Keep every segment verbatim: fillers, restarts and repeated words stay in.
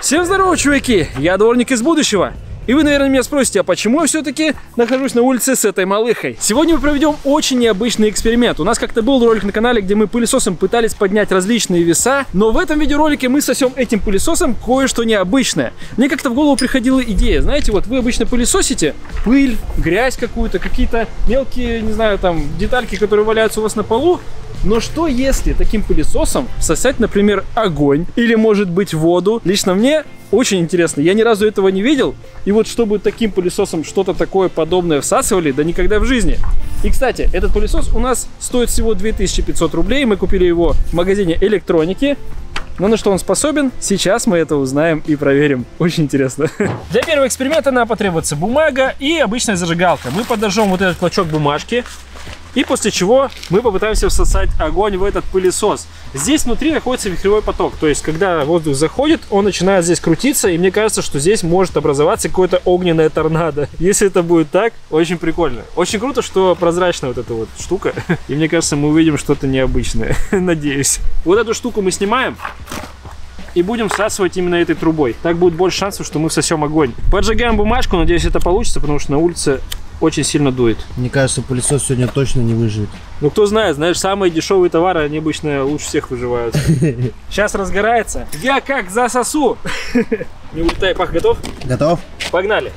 Всем здорово, чуваки! Я дворник из будущего. И вы, наверное, меня спросите, а почему я все-таки нахожусь на улице с этой малыхой? Сегодня мы проведем очень необычный эксперимент. У нас как-то был ролик на канале, где мы пылесосом пытались поднять различные веса, но в этом видеоролике мы сосем этим пылесосом кое-что необычное. Мне как-то в голову приходила идея, знаете, вот вы обычно пылесосите пыль, грязь какую-то, какие-то мелкие, не знаю, там, детальки, которые валяются у вас на полу. Но что если таким пылесосом всосать, например, огонь или, может быть, воду? Лично мне очень интересно. Я ни разу этого не видел. И вот чтобы таким пылесосом что-то такое подобное всасывали, да никогда в жизни. И, кстати, этот пылесос у нас стоит всего две тысячи пятьсот рублей. Мы купили его в магазине электроники. Но на что он способен, сейчас мы это узнаем и проверим. Очень интересно. Для первого эксперимента нам потребуется бумага и обычная зажигалка. Мы подожжем вот этот клочок бумажки. И после чего мы попытаемся всосать огонь в этот пылесос. Здесь внутри находится вихревой поток. То есть, когда воздух заходит, он начинает здесь крутиться. И мне кажется, что здесь может образоваться какое-то огненное торнадо. Если это будет так, очень прикольно. Очень круто, что прозрачная вот эта вот штука. И мне кажется, мы увидим что-то необычное. Надеюсь. Вот эту штуку мы снимаем. И будем всасывать именно этой трубой. Так будет больше шансов, что мы всосем огонь. Поджигаем бумажку. Надеюсь, это получится, потому что на улице очень сильно дует. Мне кажется, пылесос сегодня точно не выживет. Ну, кто знает, знаешь, самые дешевые товары, они обычно лучше всех выживают. Сейчас разгорается. Я как засосу. Не улетай, Пах, готов? Готов. Погнали.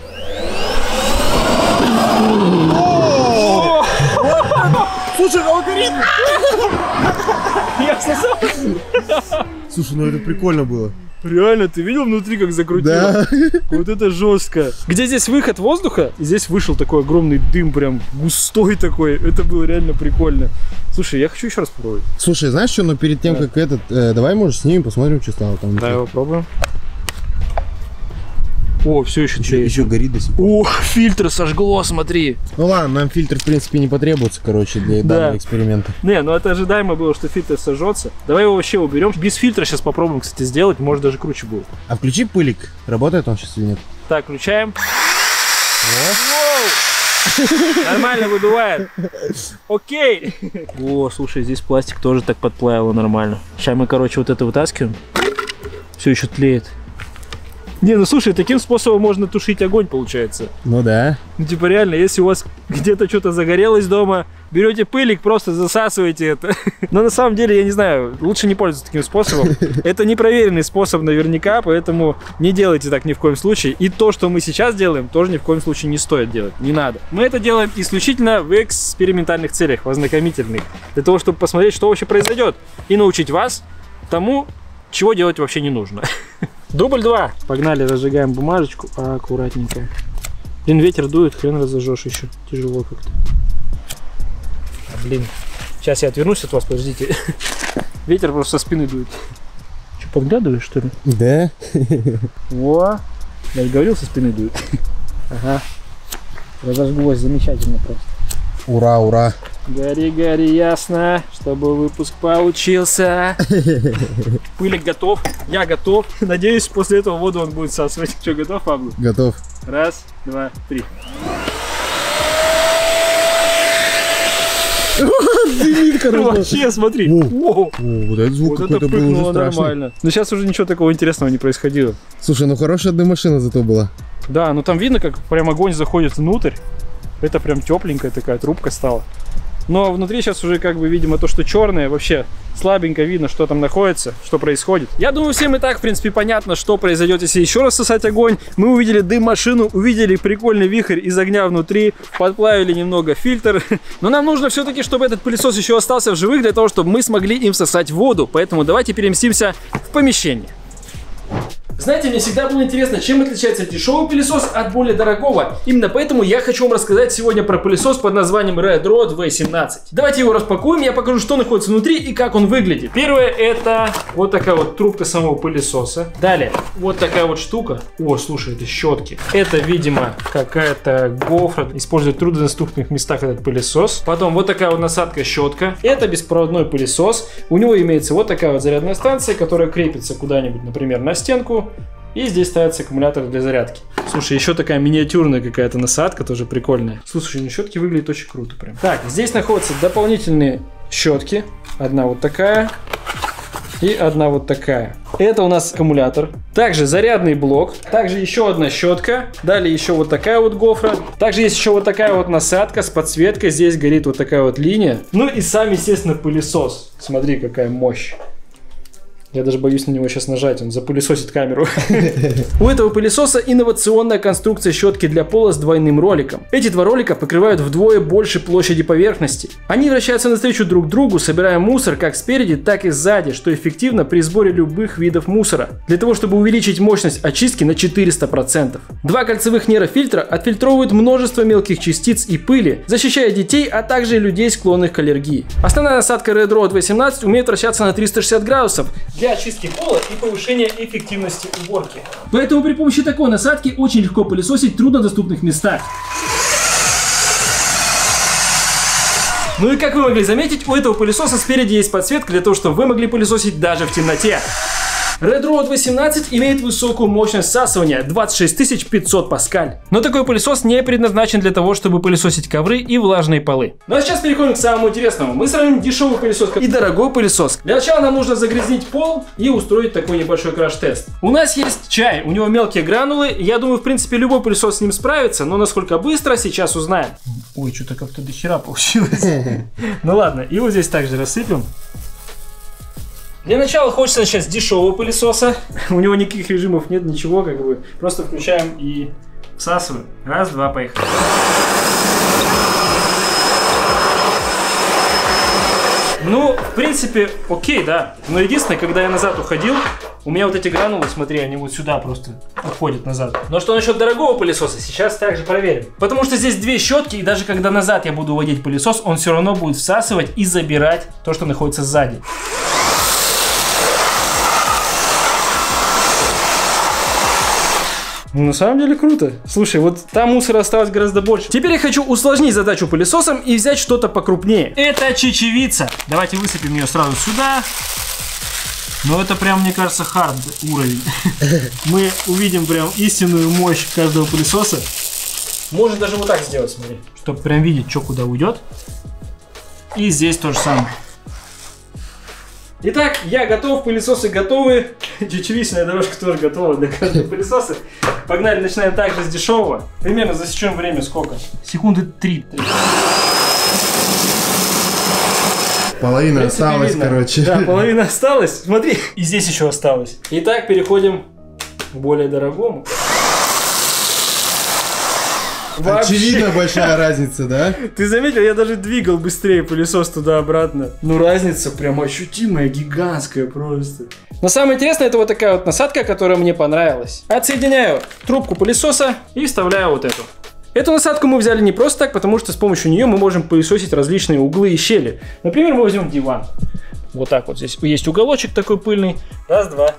Слушай, он горит. Я всосал. Слушай, ну это прикольно было. Реально, ты видел внутри, как закрутило? Да. Вот это жестко. Где здесь выход воздуха, и здесь вышел такой огромный дым, прям густой такой. Это было реально прикольно. Слушай, я хочу еще раз попробовать. Слушай, знаешь что, но перед тем, да. как этот, э, давай, может, снимем, посмотрим, что стало там. Давай его попробуем. О, все еще еще, еще горит до сих пор. Ох, фильтр сожгло, смотри. Ну ладно, нам фильтр, в принципе, не потребуется, короче, для да. данного эксперимента. Не, ну это ожидаемо было, что фильтр сожжется. Давай его вообще уберем. Без фильтра сейчас попробуем, кстати, сделать. Может, даже круче будет. А включи пылик. Работает он сейчас или нет? Так, включаем. Нормально выдувает. Окей. О, слушай, здесь пластик тоже так подплавил нормально. Сейчас мы, короче, вот это вытаскиваем. Все еще тлеет. Не, ну слушай, таким способом можно тушить огонь, получается. Ну да. Ну типа реально, если у вас где-то что-то загорелось дома, берете пылик, просто засасываете это. Но на самом деле, я не знаю, лучше не пользоваться таким способом. Это непроверенный способ наверняка, поэтому не делайте так ни в коем случае. И то, что мы сейчас делаем, тоже ни в коем случае не стоит делать, не надо. Мы это делаем исключительно в экспериментальных целях, в ознакомительных. Для того, чтобы посмотреть, что вообще произойдет. И научить вас тому, чего делать вообще не нужно. Дубль два. Погнали, разжигаем бумажечку аккуратненько. Блин, ветер дует, хрен разожжешь еще. Тяжело как-то. А, блин. Сейчас я отвернусь от вас, подождите. Ветер просто со спины дует. Что, подглядываешь, что ли? Да. Во. Я же говорил, со спины дует. Ага. Разожглось замечательно просто. Ура, ура. Гори, гори, ясно, чтобы выпуск получился. Пылик готов, я готов. Надеюсь, после этого воду он будет всасывать. Что, готов, Пабло? Готов. Раз, два, три. Вообще, смотри. О, вот этот звук какой-то был уже страшный. Нормально. Но сейчас уже ничего такого интересного не происходило. Слушай, ну хорошая дымашина зато была. Да, ну там видно, как прям огонь заходит внутрь. Это прям тепленькая такая трубка стала. Но внутри сейчас уже как бы, видимо, то, что черное, вообще слабенько видно, что там находится, что происходит. Я думаю, всем и так, в принципе, понятно, что произойдет, если еще раз сосать огонь. Мы увидели дым-машину, увидели прикольный вихрь из огня внутри, подплавили немного фильтр. Но нам нужно все-таки, чтобы этот пылесос еще остался в живых, для того, чтобы мы смогли им всосать воду. Поэтому давайте переместимся в помещение. Знаете, мне всегда было интересно, чем отличается дешевый пылесос от более дорогого. Именно поэтому я хочу вам рассказать сегодня про пылесос под названием Red-Rod ви семнадцать. Давайте его распакуем, я покажу, что находится внутри и как он выглядит. Первое, это вот такая вот трубка самого пылесоса. Далее, вот такая вот штука. О, слушай, это щетки. Это, видимо, какая-то гофра. Использует в труднодоступных местах этот пылесос. Потом вот такая вот насадка-щетка. Это беспроводной пылесос. У него имеется вот такая вот зарядная станция, которая крепится куда-нибудь, например, на стенку. И здесь ставится аккумулятор для зарядки. Слушай, еще такая миниатюрная какая-то насадка, тоже прикольная. Слушай, ну щетки выглядят очень круто прям. Так, здесь находятся дополнительные щетки. Одна вот такая и одна вот такая. Это у нас аккумулятор. Также зарядный блок. Также еще одна щетка. Далее еще вот такая вот гофра. Также есть еще вот такая вот насадка с подсветкой. Здесь горит вот такая вот линия. Ну и сам, естественно, пылесос. Смотри, какая мощь. Я даже боюсь на него сейчас нажать, он запылесосит камеру. У этого пылесоса инновационная конструкция щетки для пола с двойным роликом. Эти два ролика покрывают вдвое больше площади поверхности. Они вращаются навстречу друг другу, собирая мусор как спереди, так и сзади, что эффективно при сборе любых видов мусора. Для того, чтобы увеличить мощность очистки на четыреста процентов. Два кольцевых нейрофильтра отфильтровывают множество мелких частиц и пыли, защищая детей, а также людей, склонных к аллергии. Основная насадка Red Road восемнадцать умеет вращаться на триста шестьдесят градусов, для очистки пола и повышения эффективности уборки. Поэтому при помощи такой насадки очень легко пылесосить в труднодоступных местах. Ну и как вы могли заметить, у этого пылесоса спереди есть подсветка для того, чтобы вы могли пылесосить даже в темноте. Red Road восемнадцать имеет высокую мощность всасывания двадцать шесть тысяч пятьсот паскаль. Но такой пылесос не предназначен для того, чтобы пылесосить ковры и влажные полы. Ну а сейчас переходим к самому интересному. Мы сравним дешевый пылесос и дорогой пылесос. Для начала нам нужно загрязнить пол и устроить такой небольшой краш-тест. У нас есть чай, у него мелкие гранулы. Я думаю, в принципе, любой пылесос с ним справится, но насколько быстро, сейчас узнаем. Ой, что-то как-то дохера получилось. Ну ладно, и вот здесь также рассыпем. Для начала хочется начать с дешевого пылесоса. У него никаких режимов нет, ничего, как бы. Просто включаем и всасываем. Раз, два, поехали. Ну, в принципе, окей, да. Но единственное, когда я назад уходил, у меня вот эти гранулы, смотри, они вот сюда просто уходят назад. Но что насчет дорогого пылесоса, сейчас также проверим. Потому что здесь две щетки, и даже когда назад я буду уводить пылесос, он все равно будет всасывать и забирать то, что находится сзади. Ну, на самом деле круто. Слушай, вот там мусора осталось гораздо больше. Теперь я хочу усложнить задачу пылесосом и взять что-то покрупнее. Это чечевица. Давайте высыпем ее сразу сюда. Но это прям, мне кажется, хард уровень. Мы увидим прям истинную мощь каждого пылесоса. Можно даже вот так сделать, смотри. Чтобы прям видеть, что куда уйдет. И здесь то же самое. Итак, я готов, пылесосы готовы, чечевичная дорожка тоже готова для каждого пылесоса. Погнали, начинаем также с дешевого. Примерно засечем время сколько? Секунды три. Половина принципе, осталась, видно. короче. Да, половина осталась. Смотри, и здесь еще осталось. Итак, переходим к более дорогому. Вообще. Очевидно большая разница, да? Ты заметил, я даже двигал быстрее пылесос туда-обратно. Ну разница прям ощутимая, гигантская просто. Но самое интересное, это вот такая вот насадка, которая мне понравилась. Отсоединяю трубку пылесоса и вставляю вот эту. Эту насадку мы взяли не просто так, потому что с помощью нее мы можем пылесосить различные углы и щели. Например, мы возьмем диван. Вот так вот, здесь есть уголочек такой пыльный. Раз, два.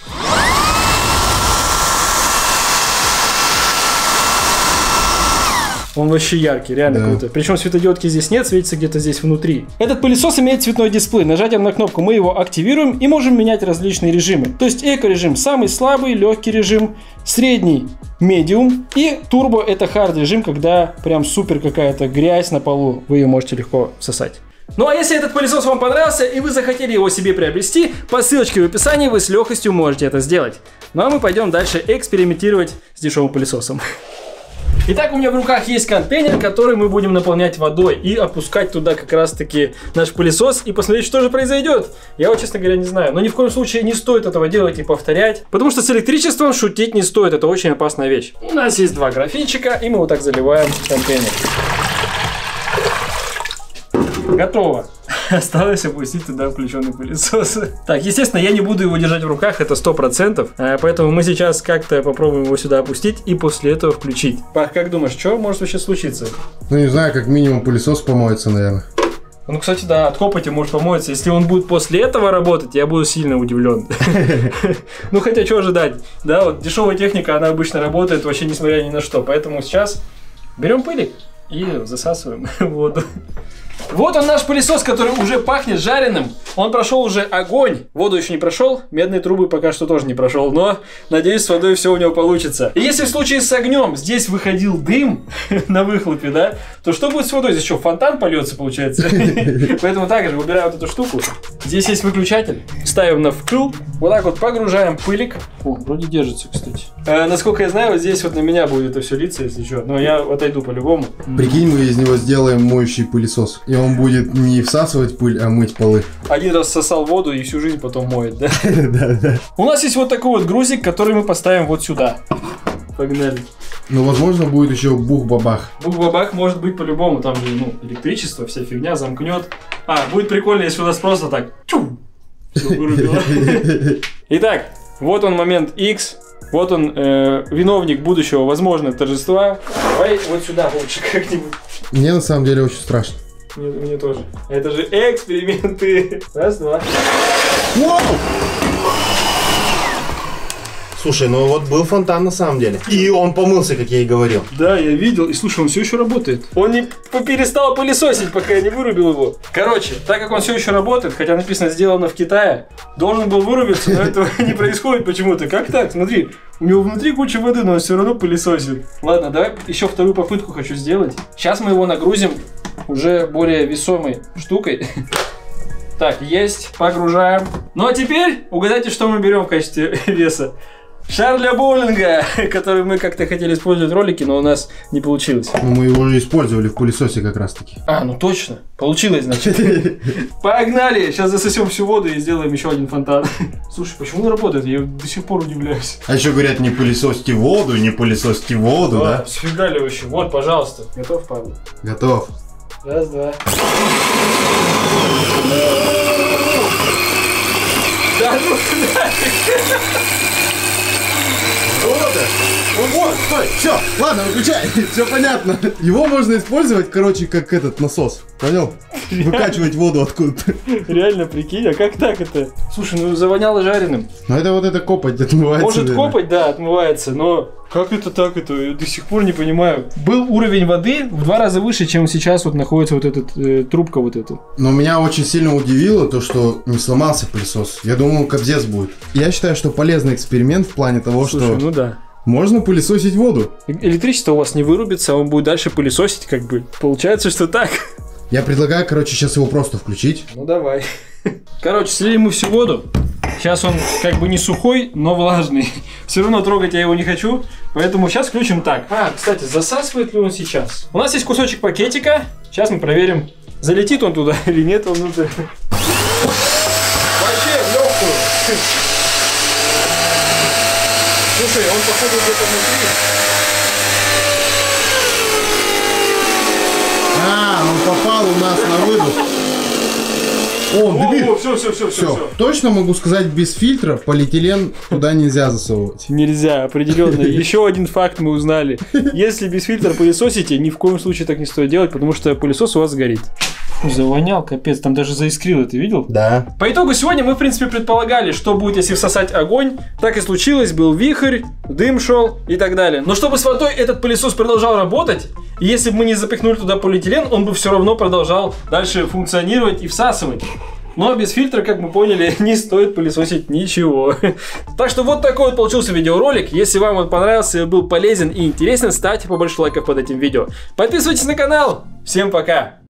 Он вообще яркий, реально да. Круто. Причем светодиодки здесь нет, светится где-то здесь внутри. Этот пылесос имеет цветной дисплей. Нажатием на кнопку мы его активируем и можем менять различные режимы. То есть эко-режим самый слабый, легкий режим, средний, медиум и турбо это хард режим, когда прям супер какая-то грязь на полу, вы ее можете легко всосать. Ну а если этот пылесос вам понравился и вы захотели его себе приобрести, по ссылочке в описании вы с легкостью можете это сделать. Ну а мы пойдем дальше экспериментировать с дешевым пылесосом. Итак, у меня в руках есть контейнер, который мы будем наполнять водой и опускать туда как раз таки наш пылесос и посмотреть, что же произойдет. Я вот, честно говоря, не знаю, но ни в коем случае не стоит этого делать и повторять, потому что с электричеством шутить не стоит, это очень опасная вещь. У нас есть два графинчика, и мы вот так заливаем контейнер. Готово. Осталось опустить туда включенный пылесос. Так, естественно, я не буду его держать в руках, это сто процентов. Поэтому мы сейчас как-то попробуем его сюда опустить и после этого включить. Пах, как думаешь, что может вообще случиться? Ну, не знаю, как минимум пылесос помоется, наверное. Ну, кстати, да, от копоти может помоется. Если он будет после этого работать, я буду сильно удивлен. Ну, хотя, что ожидать? Да, вот дешевая техника, она обычно работает вообще несмотря ни на что. Поэтому сейчас берем пылик и засасываем воду. Вот он наш пылесос, который уже пахнет жареным. Он прошел уже огонь. Воду еще не прошел. Медные трубы пока что тоже не прошел. Но, надеюсь, с водой все у него получится. И если в случае с огнем здесь выходил дым на выхлопе, да, то что будет с водой? Здесь что, фонтан польется, получается? Поэтому также выбираем вот эту штуку. Здесь есть выключатель. Ставим на вкл. Вот так вот погружаем пылик. О, вроде держится, кстати. Э, насколько я знаю, вот здесь вот на меня будет это все литься, если что. Но я отойду по-любому. Прикинь, мы из него сделаем моющий пылесос. И он будет не всасывать пыль, а мыть полы. Один раз сосал воду и всю жизнь потом моет, да? Да, да. У нас есть вот такой вот грузик, который мы поставим вот сюда. Погнали. Ну, возможно, будет еще бух-бабах. Бух-бабах может быть по-любому. Там же, ну, электричество, вся фигня замкнет. А, будет прикольно, если у нас просто так... Чу! Все вырубило. Итак, вот он момент X. Вот он, э, виновник будущего, возможно, торжества. Давай вот сюда лучше как-нибудь. Мне на самом деле очень страшно. Мне, мне тоже. Это же эксперименты. Раз, два. Вау! Слушай, ну вот был фонтан на самом деле. И он помылся, как я и говорил. Да, я видел. И слушай, он все еще работает. Он не перестал пылесосить, пока я не вырубил его. Короче, так как он все еще работает, хотя написано сделано в Китае, должен был вырубиться, но этого не происходит почему-то. Как так? Смотри, у него внутри куча воды, но он все равно пылесосит. Ладно, давай еще вторую попытку хочу сделать. Сейчас мы его нагрузим уже более весомой штукой. Так, есть, погружаем. Ну а теперь угадайте, что мы берем в качестве веса. Шар для боулинга, который мы как-то хотели использовать в ролике, но у нас не получилось. Ну, мы его уже использовали в пылесосе как раз таки. А, ну точно. Получилось, значит. Погнали! Сейчас засосем всю воду и сделаем еще один фонтан. Слушай, почему он работает? Я до сих пор удивляюсь. А еще говорят, не пылесосьте воду, не пылесосьте воду, О, да? сфига ли вообще? Вот, пожалуйста. Готов, Павел? Готов. Раз, два. Да ну нафиг! Вот, стой, все, ладно, выключай, все понятно. Его можно использовать, короче, как этот насос, понял? Выкачивать воду откуда-то. Реально, прикинь, а как так это? Слушай, ну завоняло жареным. Ну это вот это копоть отмывается. Может наверное. копоть, да, отмывается, но как это так это? Я до сих пор не понимаю. Был уровень воды в два раза выше, чем сейчас вот находится вот эта э, трубка вот эта. Но меня очень сильно удивило то, что не сломался пылесос. Я думал, кобзец будет. Я считаю, что полезный эксперимент в плане того, Слушай, что ну да. можно пылесосить воду. Электричество у вас не вырубится, он будет дальше пылесосить, как бы. Получается, что так. Я предлагаю, короче, сейчас его просто включить. Ну давай. Короче, слили ему всю воду. Сейчас он как бы не сухой, но влажный. Все равно трогать я его не хочу, поэтому сейчас включим так. А, кстати, засасывает ли он сейчас? У нас есть кусочек пакетика. Сейчас мы проверим, залетит он туда или нет он внутрь. Вообще в легкую. Слушай, он походу где-то внутри. А, он попал у нас на выдох. О, дебил. О, все, все, все, все, Все, точно могу сказать, без фильтра полиэтилен туда нельзя засовывать. Нельзя, определенно. Еще один факт мы узнали. Если без фильтра пылесосите, ни в коем случае так не стоит делать, потому что пылесос у вас сгорит. Завонял, капец, там даже заискрило, ты видел? Да. По итогу сегодня мы, в принципе, предполагали, что будет, если всосать огонь. Так и случилось, был вихрь, дым шел и так далее. Но чтобы с водой этот пылесос продолжал работать, и если бы мы не запихнули туда полиэтилен, он бы все равно продолжал дальше функционировать и всасывать. Но без фильтра, как мы поняли, не стоит пылесосить ничего. Так что вот такой вот получился видеоролик. Если вам он понравился, был полезен и интересен, ставьте побольше лайков под этим видео. Подписывайтесь на канал. Всем пока!